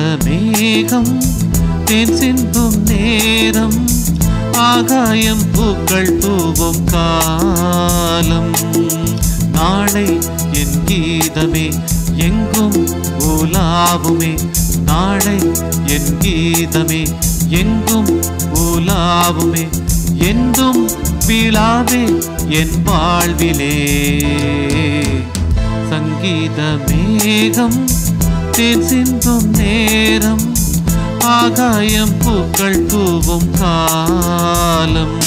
மேகம் தேன் சிந்தும் நேரம் ஆகாயம் பூக்கள் தூவும் காலம் நாளை என் கீதமே எங்கும் உலாவுமே நாளை என் கீதமே எங்கும் உலாவுமே என்றும் விழாவே என் வாழ்விலே சங்கீத மேகம் தேன் சிந்தும் நேரம் ஆகாயம் பூக்கள் தூவும் காலம்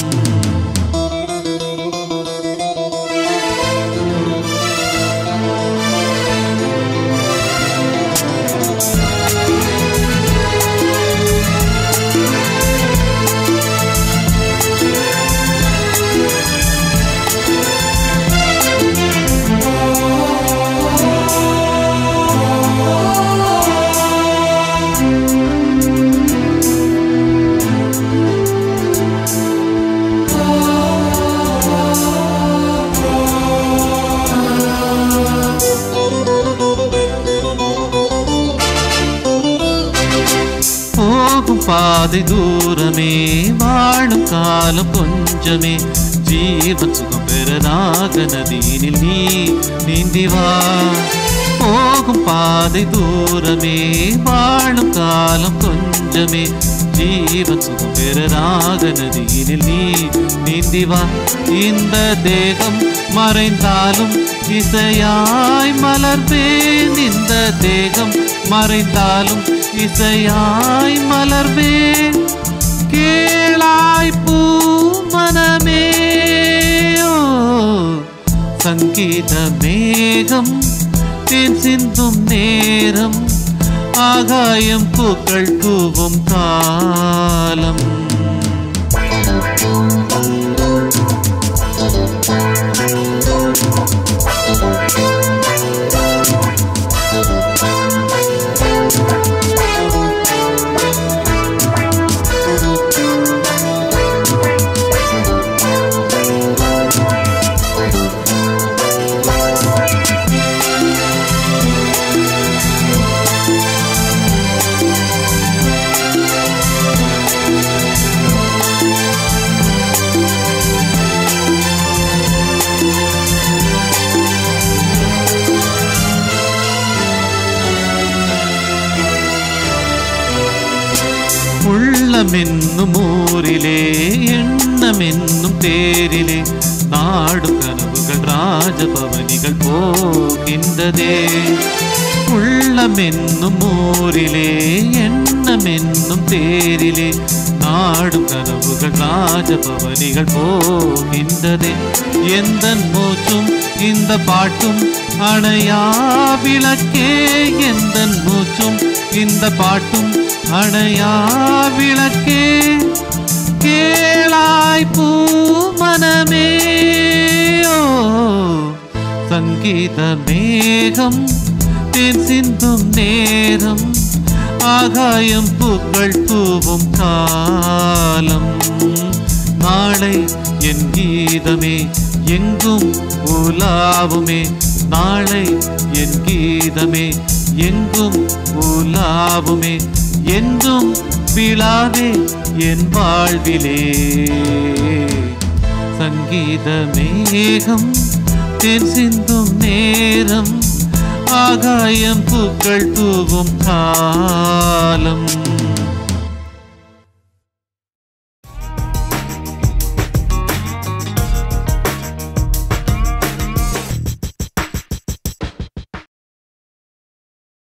பாதை தூரமே வாழும் காலம் கொஞ்சமே ஜீவன் சுகம் பெற நாக நதியினில் நீ நீந்தி வா போகும் பாதை தூரமே வாழும் காலம் கொஞ்சமே ஜீவன் சுகம் பெற நாக நதியினில் நீ நீந்தி வா இந்த தேகம் மறைந்தாலும் இசையாய் மலர்வேன் இந்த தேகம் மறைந்தாலும் இசையாய் மலர்வேன் கேளாய் பூ மனமே சங்கீத மேகம் தேன் சிந்தும் நேரம் ஆகாயம் பூக்கள் தூவும் காலம் உள்ளமென்னும் ஊரிலே எண்ணமென்னும் தேரிலே நாடும் கனவுகள் ராஜபவனிகள் போகின்றதே உள்ளமென்னும் ஊரிலே எண்ணமென்னும் தேரிலே நாடும் கனவுகள் ராஜபவனிகள் போகின்றதே எந்தன் மூச்சும் இந்த பாட்டும் அணையா விளக்கே எந்தன் மூச்சும் இந்த பாட்டும் அணையா விளக்கே கேளாய் பூ மனமே சங்கீத மேகம் தேன் சிந்தும் நேரம் ஆகாயம் பூக்கள் தூவும் காலம் நாளை என் கீதமே எங்கும் உலாவுமே நாளை என் கீதமே எங்கும் உலாவுமே என்றும் விழாவே என் வாழ்விலே சங்கீத மேகம் தேன் சிந்தும் நேரம் ஆகாயம் பூக்கள் தூவும் காலம்